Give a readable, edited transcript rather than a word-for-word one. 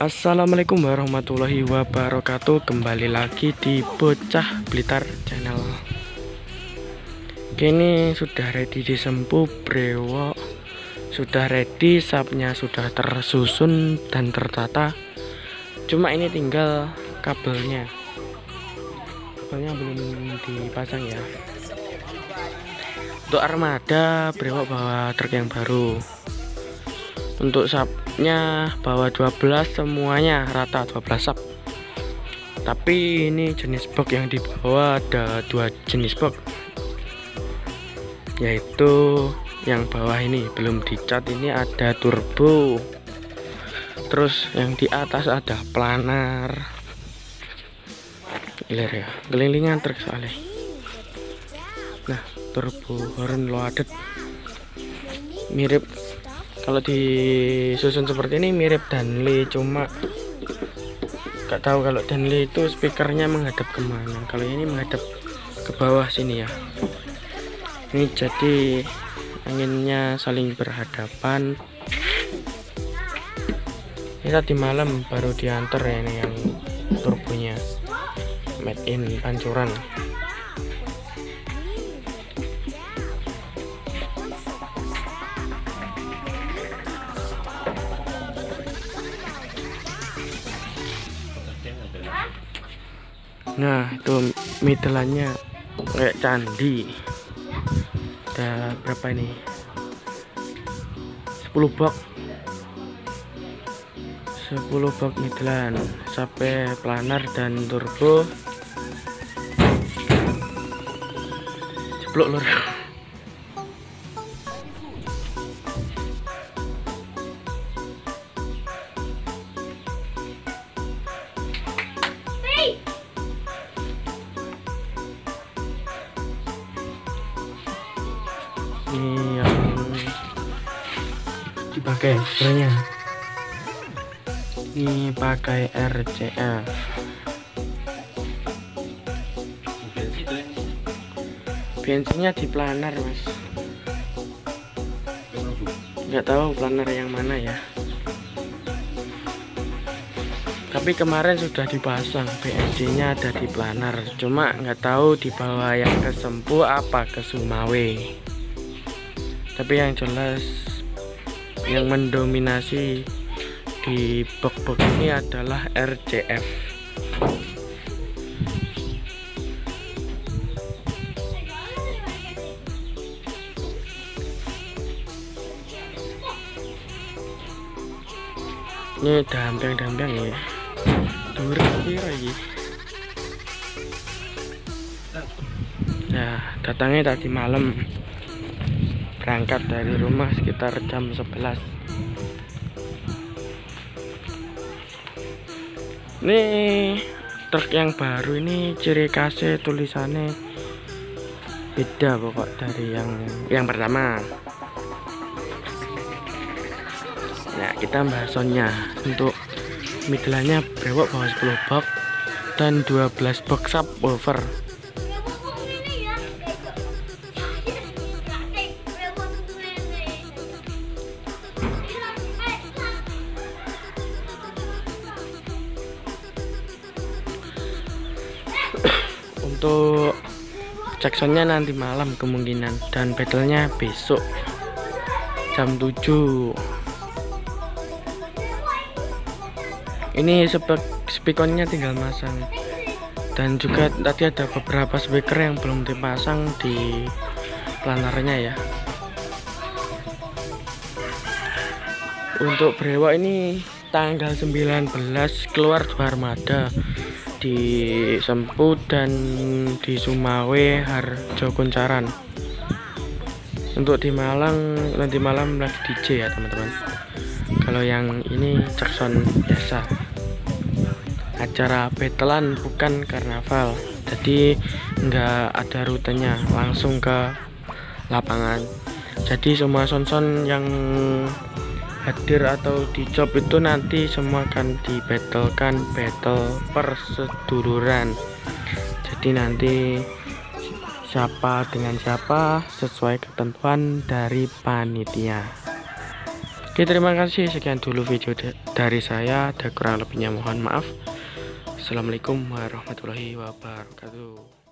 Assalamualaikum warahmatullahi wabarakatuh. Kembali lagi di Bocah Blitar Channel. Kini sudah ready disempu brewok, sudah ready, sapnya sudah tersusun dan tertata. Cuma ini tinggal kabelnya belum dipasang ya. Untuk armada brewok bawa truk yang baru. Untuk sapnya bawa 12, semuanya rata 12 sap. Tapi ini jenis box yang dibawa ada 2 jenis box, yaitu yang bawah ini belum dicat, ini ada turbo. Terus yang di atas ada planar. Lihat ya, kelilingan truk soalnya. Nah, turbo horn loaded, mirip, kalau disusun seperti ini mirip Danley, cuma gak tahu kalau Danley itu speakernya menghadap kemana. Kalau ini menghadap ke bawah sini ya. Ini jadi anginnya saling berhadapan. Ini tadi malam baru diantar ya, ini yang turbonya made in Pancuran. Nah, itu midelannya kayak candi. Ada berapa ini? 10 box. 10 box midelan sampai planar dan turbo. Jeblok lur. Ini yang dipakai sebenarnya, ini pakai RCF. Bensinnya di planar mas, nggak tahu planar yang mana ya, tapi kemarin sudah dipasang BNC nya ada di planar, cuma nggak tahu di bawah yang ke Sempu apa ke Sumawe. Tapi yang jelas yang mendominasi di box-box ini adalah RCF. Ini damping ya. Durasi lagi. Nah, datangnya tadi malam. Berangkat dari rumah sekitar jam 11. Ini truk yang baru ini ciri khasnya tulisannya beda pokok dari yang pertama. Nah, kita bahas soundnya. Untuk midelannya brewok bawa 10 box dan 12 box subwoofer. Untuk cek soundnya nanti malam kemungkinan, dan battlenya besok jam 7. Ini speakernya tinggal masang, dan juga tadi ada beberapa speaker yang belum dipasang di planarnya ya. Untuk brewok ini tanggal 19 keluar 2 armada di Sempu dan di Sumawe Harjo Kuncaran. Untuk di Malang nanti malam lagi DJ ya teman-teman. Kalau yang ini cekson biasa, acara battlean bukan karnaval, jadi nggak ada rutenya, langsung ke lapangan. Jadi semua son-son yang hadir atau di job itu nanti semua akan dibattlekan, battle persetururan. Jadi nanti siapa dengan siapa sesuai ketentuan dari panitia. Oke, terima kasih, sekian dulu video dari saya, ada kurang lebihnya mohon maaf. Assalamualaikum warahmatullahi wabarakatuh.